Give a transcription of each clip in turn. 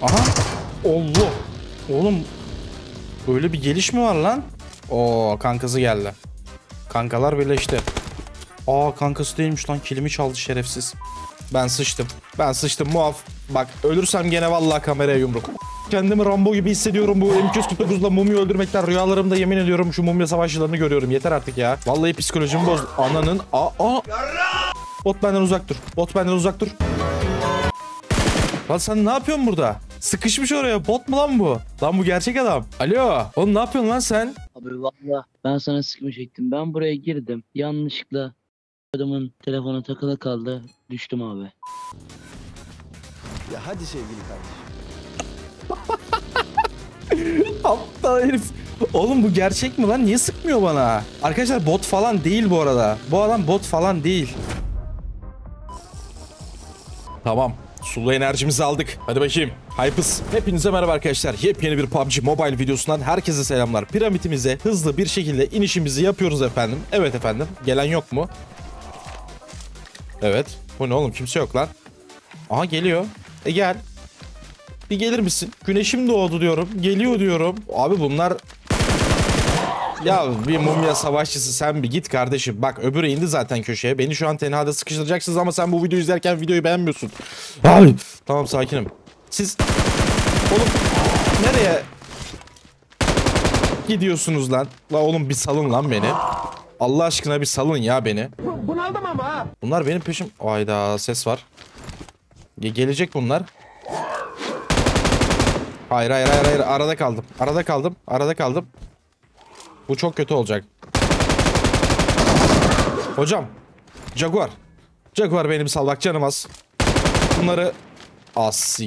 Aha. Allah. Oğlum. Böyle bir geliş mi var lan? Oo, kankası geldi. Kankalar birleşti. Aa, kankası değilmiş lan. Kilimi çaldı şerefsiz. Ben sıçtım. Ben sıçtım muaf. Bak ölürsem gene vallahi kameraya yumruk. Kendimi Rambo gibi hissediyorum bu M249'la mumya öldürmekten. Rüyalarımda yemin ediyorum şu mumya savaşçılarını görüyorum. Yeter artık ya. Vallahi psikolojimi bozdu. Ananın. Bot benden uzak dur. Bot benden uzak dur. Lan sen ne yapıyorsun burada? Sıkışmış oraya. Bot mu lan bu? Lan bu gerçek adam. Alo. Oğlum ne yapıyorsun lan sen? Abi valla ben sana sıkmayacaktım. Ben buraya girdim. Yanlışlıkla adamın telefonu takılı kaldı. Düştüm abi. Ya hadi sevgili kardeşim. Aptal herif. Oğlum bu gerçek mi lan? Niye sıkmıyor bana? Arkadaşlar bot falan değil bu arada. Bu adam bot falan değil. Tamam. Sulu enerjimizi aldık. Hadi bakayım. Hypes. Hepinize merhaba arkadaşlar. Yepyeni bir PUBG Mobile videosundan herkese selamlar. Piramitimize hızlı bir şekilde inişimizi yapıyoruz efendim. Evet efendim. Gelen yok mu? Evet. Bu ne oğlum? Kimse yok lan. Aha geliyor. Gel. Bir gelir misin? Güneşim doğdu diyorum. Geliyor diyorum. Abi bunlar... Ya bir mumya savaşçısı sen bir git kardeşim. Bak öbürü indi zaten köşeye. Beni şu an tenhada sıkıştıracaksınız ama sen bu videoyu izlerken videoyu beğenmiyorsun. Abi. Tamam sakinim. Siz... Oğlum nereye gidiyorsunuz lan? La oğlum bir salın lan beni. Allah aşkına bir salın ya beni. Bunaldım ama. Bunlar benim peşim... Ayda ses var. Gelecek bunlar. Hayır. Arada kaldım. Bu çok kötü olacak. Hocam. Jaguar. Jaguar benim sal bak canım az. Bunları... Asik.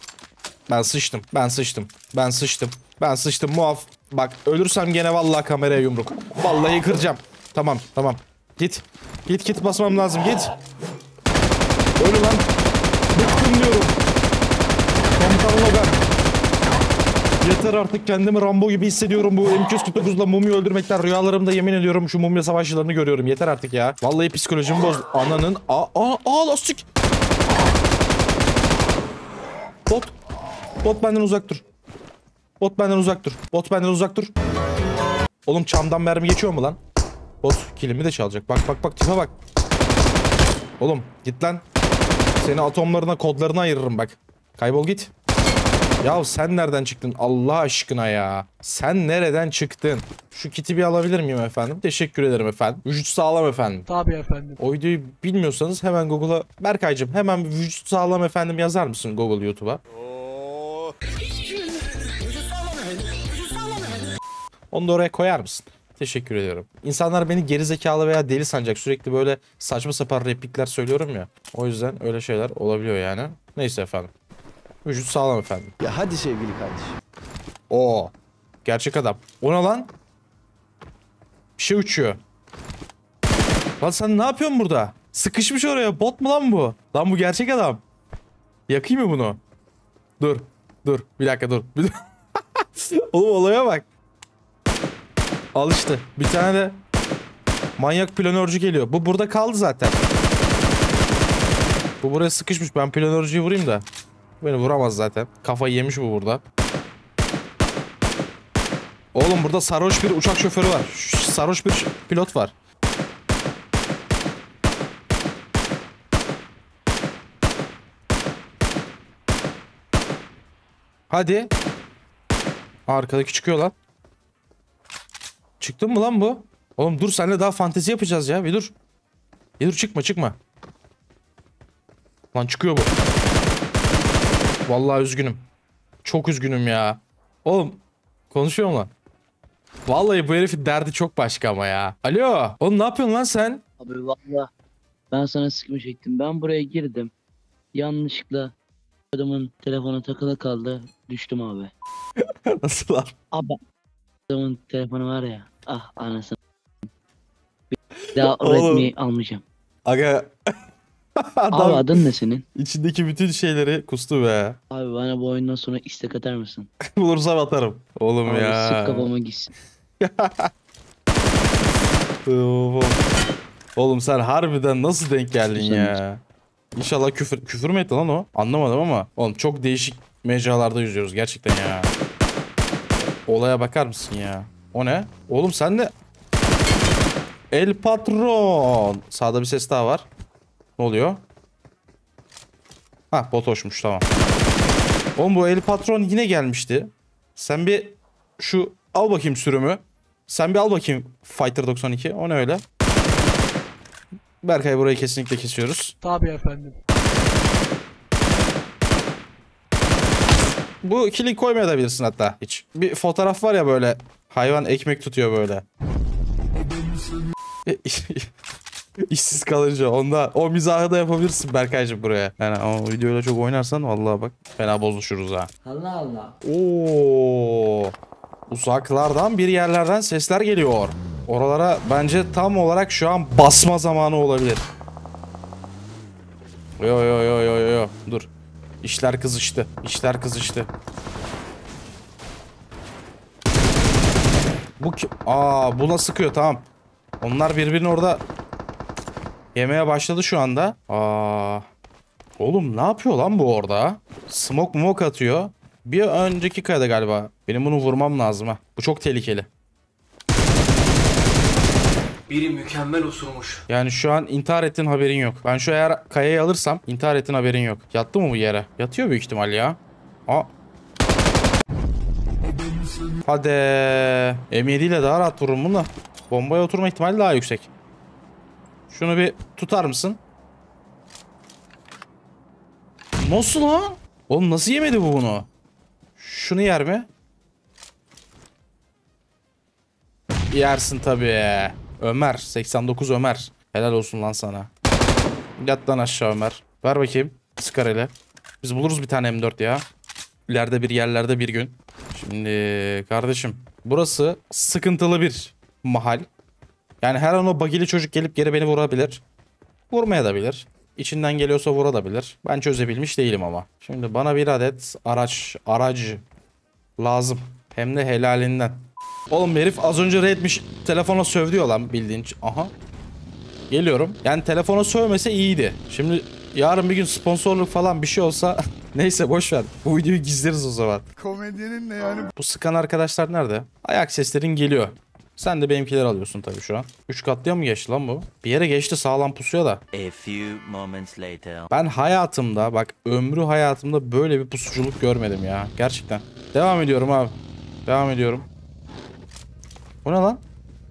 Ben sıçtım muaf. Bak ölürsem gene vallahi kameraya yumruk. Vallahi kıracağım. Tamam. Git. Git basmam lazım git. Ölü lan. Bıktım diyorum. Komutan Logan. Yeter artık kendimi Rambo gibi hissediyorum bu M249'la mumya öldürmekten. Rüyalarımda yemin ediyorum şu mumya savaşçılarını görüyorum. Yeter artık ya. Vallahi psikolojimi bozdu. Ananın. Lastik. Bot benden uzak dur. Bot benden uzak dur. Oğlum çamdan mermi geçiyor mu lan? Bot kilimi de çalacak. Bak tipe bak. Oğlum git lan. Seni atomlarına kodlarına ayırırım bak. Kaybol git. Ya sen nereden çıktın Allah aşkına ya? Sen nereden çıktın? Şu kiti bir alabilir miyim efendim? Teşekkür ederim efendim. Vücut sağlam efendim. Tabii efendim. O videoyu bilmiyorsanız hemen Google'a... Berkaycığım hemen vücut sağlam efendim yazar mısın Google YouTube'a? Onu da oraya koyar mısın? Teşekkür ediyorum. İnsanlar beni gerizekalı veya deli sanacak. Sürekli böyle saçma sapan replikler söylüyorum ya. O yüzden öyle şeyler olabiliyor yani. Neyse efendim. Vücut sağlam efendim. Ya hadi sevgili kardeşim. Oo. Gerçek adam. O ne lan? Bir şey uçuyor. Lan sen ne yapıyorsun burada? Sıkışmış oraya. Bot mu lan bu? Lan bu gerçek adam. Yakayım mı bunu? Dur. Bir dakika dur. Oğlum olaya bak. Al işte. Bir tane de manyak planörcü geliyor. Bu burada kaldı zaten. Bu buraya sıkışmış. Ben planörcüyü vurayım da. Beni vuramaz zaten. Kafayı yemiş bu burada. Oğlum burada sarhoş bir uçak şoförü var. Sarhoş bir pilot var. Hadi. Arkadaki çıkıyor lan. Çıktın mı lan bu? Oğlum dur seninle daha fantezi yapacağız ya. Bir dur. Çıkma. Lan çıkıyor bu. Vallahi üzgünüm. Çok üzgünüm ya. Oğlum konuşuyor mu lan? Vallahi bu herifin derdi çok başka ama ya. Alo. Oğlum ne yapıyorsun lan sen? Abi valla ben sana sıkmayacaktım. Ben buraya girdim. Yanlışlıkla adamın telefonu takılı kaldı. Düştüm abi. Nasıl lan? Abi adamın telefonu var ya. Ah anasını. Bir daha Oğlum. Redmi almayacağım. Aga. Abi Adam adın ne senin? içindeki bütün şeyleri kustu be. Abi bana bu oyundan sonra istek atar mısın? Bulursam atarım. Oğlum Abi ya. sık kafama gitsin. Oğlum sen harbiden nasıl denk geldin Sen ya? İnşallah küfür mü etti lan o? Anlamadım ama. Oğlum çok değişik mecralarda yüzüyoruz gerçekten ya. Olaya bakar mısın ya? O ne? Oğlum sen de... El patron. Sağda bir ses daha var. Ne oluyor? Ha, botoşmuş, tamam. Oğlum bu el patron yine gelmişti. Sen bir şu al bakayım sürümü. Sen bir al bakayım Fighter 92. O ne öyle? Berkay, burayı kesinlikle kesiyoruz. Tabii efendim. Bu kili koymayabilirsin hatta hiç. Bir fotoğraf var ya böyle. Hayvan ekmek tutuyor böyle. İşsiz kalınca onda o mizahı da yapabilirsin Berkaycığım buraya. Yani o videoyla çok oynarsan vallahi bak fena bozuşuruz ha. Allah Allah. Oo. Uzaklardan bir yerlerden sesler geliyor. Oralara bence tam olarak şu an basma zamanı olabilir. Yo yo yo yo yo. Dur. İşler kızıştı. İşler kızıştı. Bu ki... Aa, buna sıkıyor, tamam. Onlar birbirini orada yemeye başladı şu anda. Aa. Oğlum ne yapıyor lan bu orada? Smoke atıyor. Bir önceki kayada galiba. Benim bunu vurmam lazım ha. Bu çok tehlikeli. Biri mükemmel osurmuş. Yani şu an intihar ettiğin haberin yok. Ben şu eğer kayayı alırsam intihar ettiğin haberin yok. Yattı mı bu yere? Yatıyor büyük ihtimal ya. Aa. Hadi. M7 ile daha rahat vururum bunu. Bombaya oturma ihtimali daha yüksek. Şunu bir tutar mısın? Nasıl lan? Oğlum nasıl yemedi bu bunu? Şunu yer mi? Yersin tabii. Ömer. 89 Ömer. Helal olsun lan sana. Yat lan aşağı Ömer. Ver bakayım. Sıkar hele. Biz buluruz bir tane M4 ya. İleride bir yerlerde bir gün. Şimdi kardeşim. Burası sıkıntılı bir mahal. Yani her an o bagili çocuk gelip geri beni vurabilir. Vurmaya da bilir. İçinden geliyorsa vurabilir. Ben çözebilmiş değilim ama. Şimdi bana bir adet aracı lazım. Hem de helalinden. Oğlum herif az önce raidmiş, telefona sövdü lan bildiğin. Aha. Geliyorum. Yani telefona sövmese iyiydi. Şimdi yarın bir gün sponsorluk falan bir şey olsa neyse boş ver. Bu videoyu gizleriz o zaman. Komedyenin ne yani? Bu sıkan arkadaşlar nerede? Ayak seslerin geliyor. Sen de benimkileri alıyorsun tabii şu an. 3 katlıya mı geçti lan bu? Bir yere geçti, sağlam pusuyor da. A few moments later. Ben hayatımda bak ömrü hayatımda böyle bir pusuculuk görmedim ya. Gerçekten. Devam ediyorum abi. Devam ediyorum. Bu ne lan?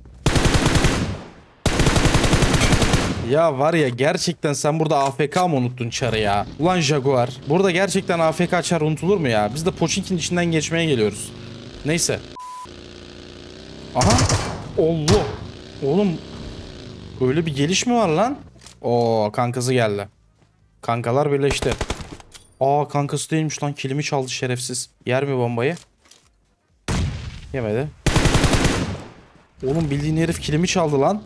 Ya var ya gerçekten sen burada AFK mı unuttun çarı ya? Ulan Jaguar. Burada gerçekten AFK çar unutulur mu ya? Biz de Pochinki'nin içinden geçmeye geliyoruz. Neyse. Aha. Allah. Oğlum. Öyle bir geliş mi var lan? Oo, kankası geldi. Kankalar birleşti. Aa, kankası değilmiş lan. Kilimi çaldı şerefsiz. Yer mi bombayı? Yemedi. Oğlum bildiğin herif kilimi çaldı lan.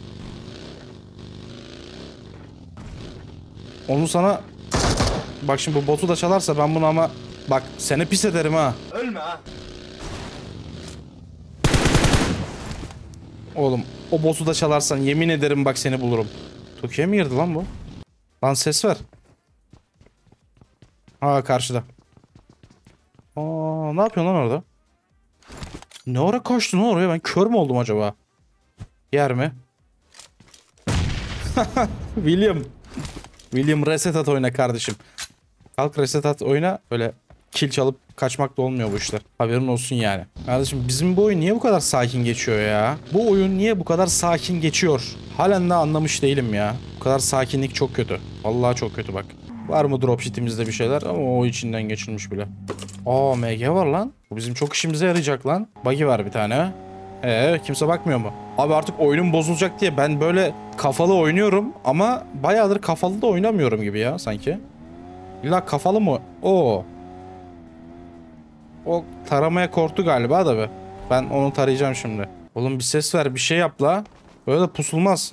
Onu sana... Bak şimdi bu botu da çalarsa ben bunu ama... Bak seni pis ederim ha. Ölme ha. Oğlum o botu da çalarsan yemin ederim bak seni bulurum. Tokyo'ya mı girdi lan bu? Lan ses ver. Ha, karşıda. Aa, ne yapıyorsun lan orada? Ne ara kaçtın lan oraya? Ben kör mü oldum acaba? Yer mi? William reset at oyna kardeşim. Kalk reset at oyna. Öyle kill çalıp kaçmak da olmuyor bu işler. Haberin olsun yani. Kardeşim bizim bu oyun niye bu kadar sakin geçiyor ya? Bu oyun niye bu kadar sakin geçiyor? Halen de anlamış değilim ya. Bu kadar sakinlik çok kötü. Vallahi çok kötü bak. Var mı dropshitimizde bir şeyler ama o içinden geçilmiş bile. Aa, MG var lan. Bu bizim çok işimize yarayacak lan. Buggy var bir tane. Kimse bakmıyor mu? Abi artık oyunum bozulacak diye ben böyle kafalı oynuyorum ama bayağıdır kafalı da oynamıyorum gibi ya sanki. İlla kafalı mı? O taramaya korktu galiba da be. Ben onu tarayacağım şimdi. Oğlum bir ses ver, bir şey yap la. Böyle pusulmaz.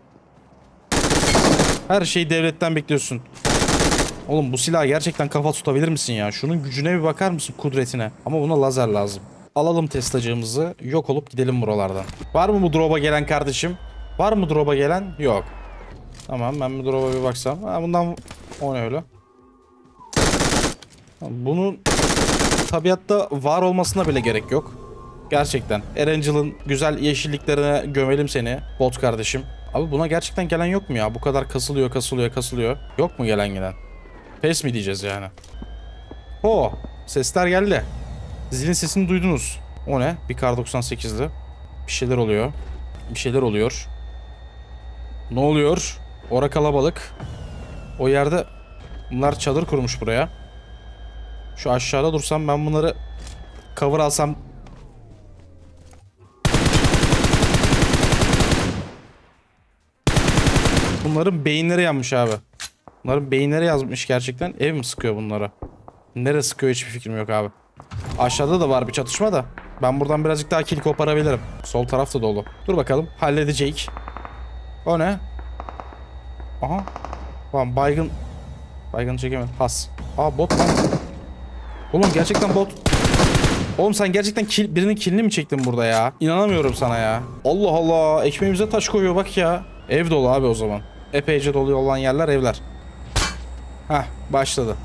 Her şeyi devletten bekliyorsun. Oğlum bu silahı gerçekten kafa tutabilir misin ya? Şunun gücüne bir bakar mısın, kudretine? Ama buna lazer lazım. Alalım Tesla'cığımızı, yok olup gidelim buralardan. Var mı bu drop'a gelen kardeşim? Var mı drop'a gelen? Yok. Tamam, ben bu drop'a bir baksam. Ha, bundan... O ne öyle? Bunun tabiatta var olmasına bile gerek yok. Gerçekten. Erangel'ın güzel yeşilliklerine gömelim seni bot kardeşim. Abi buna gerçekten gelen yok mu ya? Bu kadar kasılıyor. Yok mu gelen? Pes mi diyeceğiz yani? Sesler geldi. Zilin sesini duydunuz. O ne? Bir kar 98'li. Bir şeyler oluyor. Ne oluyor? Ora kalabalık. O yerde bunlar çadır kurmuş buraya. Şu aşağıda dursam ben bunları cover alsam. Bunların beyinleri yanmış abi. Bunların beyinleri yazmış gerçekten. Ev mi sıkıyor bunlara? Nereye sıkıyor hiçbir fikrim yok abi. Aşağıda da var bir çatışma da. Ben buradan birazcık daha kill koparabilirim. Sol taraf da dolu. Dur bakalım. Halledecek. O ne? Aha. Tamam baygın. Baygını çekemedim. Has. Bot lan. Oğlum gerçekten bot. Oğlum sen gerçekten birinin killini mi çektin burada ya? İnanamıyorum sana ya. Allah Allah. Ekmeğimize taş koyuyor bak ya. Ev dolu abi o zaman. Epeyce dolu olan yerler evler. Başladı.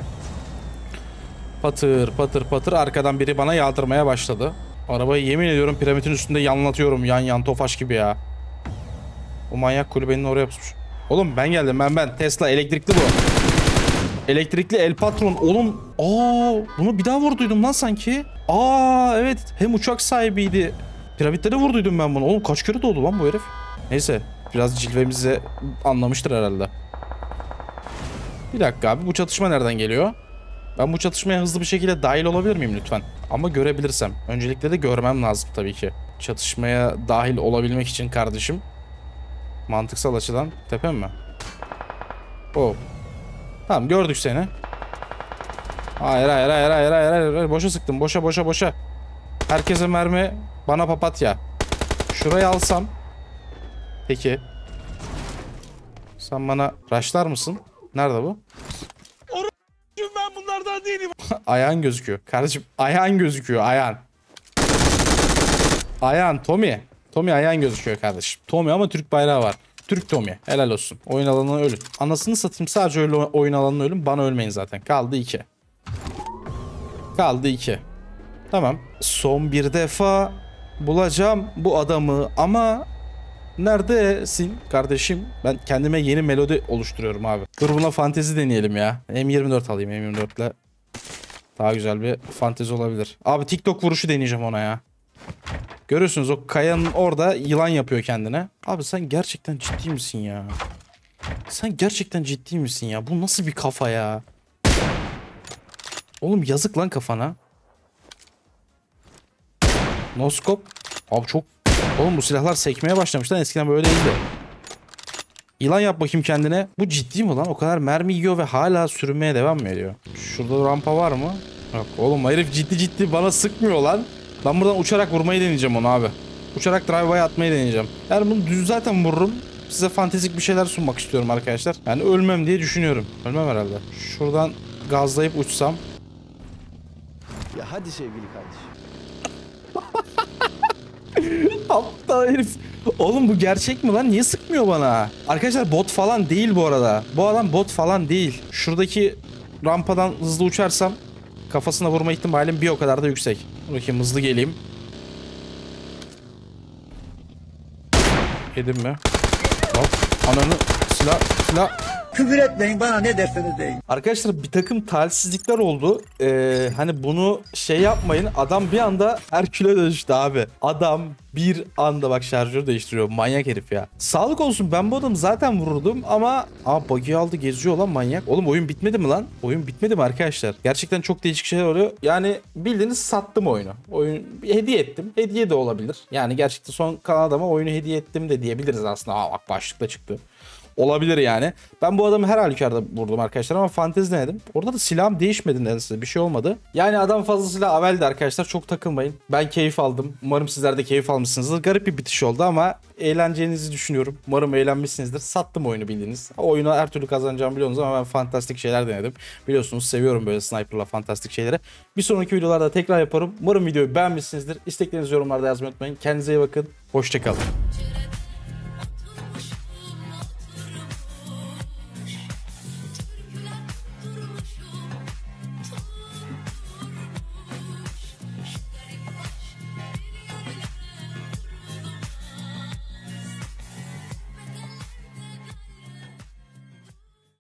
Patır arkadan biri bana yağdırmaya başladı. Arabayı yemin ediyorum piramidin üstünde yanlatıyorum yan tofaş gibi ya. O manyak kulübenin oraya pusmuş. Oğlum ben geldim ben. Tesla elektrikli bu. Elektrikli El Patron. Oğlum bunu bir daha vurduydum lan sanki. Evet hem uçak sahibiydi. Piramitlere vurduydum ben bunu. Oğlum kaç kere doğdu lan bu herif. Neyse biraz cilvemizi anlamıştır herhalde. Bir dakika abi bu çatışma nereden geliyor? Ben bu çatışmaya hızlı bir şekilde dahil olabilir miyim lütfen? Ama görebilirsem. Öncelikle de görmem lazım tabii ki. Çatışmaya dahil olabilmek için kardeşim. Mantıksal açıdan tepem mi? Tamam gördük seni. Hayır. Boşa sıktım. Boşa. Herkese mermi. Bana papatya. Şurayı alsam. Peki. Sen bana rushlar mısın? Nerede bu? Ben bunlardan değilim. Ayağın gözüküyor. Kardeşim ayağın gözüküyor. Ayağın Tommy. Tommy ayağın gözüküyor kardeşim. Tommy ama Türk bayrağı var. Türk Tommy. Helal olsun. Oyun alanına ölün. Anasını satayım sadece öyle oyun alanına ölün. Bana ölmeyin zaten. Kaldı 2. Tamam. Son bir defa bulacağım bu adamı ama neredesin kardeşim? Ben kendime yeni melodi oluşturuyorum abi. Dur buna fantezi deneyelim ya. M24 alayım. M24 ile daha güzel bir fantezi olabilir. Abi TikTok vuruşu deneyeceğim ona ya. Görüyorsunuz o kayanın orada yılan yapıyor kendine. Abi sen gerçekten ciddi misin ya? Bu nasıl bir kafa ya? Oğlum yazık lan kafana. Noskop. Abi çok... Oğlum bu silahlar sekmeye başlamış lan. Eskiden böyle değildi. Yılan yap bakayım kendine. Bu ciddi mi lan? O kadar mermi yiyor ve hala sürünmeye devam mı ediyor? Şurada rampa var mı? Yok oğlum herif ciddi bana sıkmıyor lan. Ben buradan uçarak vurmayı deneyeceğim onu abi. Uçarak drive-by atmayı deneyeceğim. Yani bunu düz zaten vururum. Size fantezik bir şeyler sunmak istiyorum arkadaşlar. Yani ölmem diye düşünüyorum. Ölmem herhalde. Şuradan gazlayıp uçsam. Ya hadi sevgili kardeşim. Aptal herif. Oğlum bu gerçek mi lan? Niye sıkmıyor bana? Arkadaşlar bot falan değil bu arada. Bu adam bot falan değil. Şuradaki rampadan hızlı uçarsam kafasına vurma ihtimalim bir o kadar da yüksek. Bakayım hızlı geleyim. Yedim mi? Hop. Ananı silah. Küfür etmeyin bana ne derseniz deyin. Arkadaşlar bir takım talihsizlikler oldu. Hani bunu şey yapmayın. Adam bir anda Herkül'e dönüştü abi. Adam bir anda bak şarjörü değiştiriyor. Manyak herif ya. Sağlık olsun ben bu adamı zaten vururdum ama... Buggy aldı geziyor lan manyak. Oğlum oyun bitmedi mi lan? Oyun bitmedi mi arkadaşlar? Gerçekten çok değişik şeyler oluyor. Yani bildiğiniz sattım oyunu. Oyun hediye ettim. Hediye de olabilir. Yani gerçekten son kalan adama oyunu hediye ettim de diyebiliriz aslında. Bak başlıkta çıktı. Olabilir yani. Ben bu adamı her halükarda vurdum arkadaşlar ama fantezi denedim. Orada da silahım değişmedi nedense. Bir şey olmadı. Yani adam fazlasıyla aveldi arkadaşlar. Çok takılmayın. Ben keyif aldım. Umarım sizler de keyif almışsınızdır. Garip bir bitiş oldu ama eğleneceğinizi düşünüyorum. Umarım eğlenmişsinizdir. Sattım oyunu bildiğiniz. Oyunu her türlü kazanacağımı biliyorsunuz ama ben fantastik şeyler denedim. Biliyorsunuz seviyorum böyle sniper'la fantastik şeyleri. Bir sonraki videolarda tekrar yaparım. Umarım videoyu beğenmişsinizdir. İsteklerinizi yorumlarda yazmayı unutmayın. Kendinize iyi bakın. Hoşçakalın.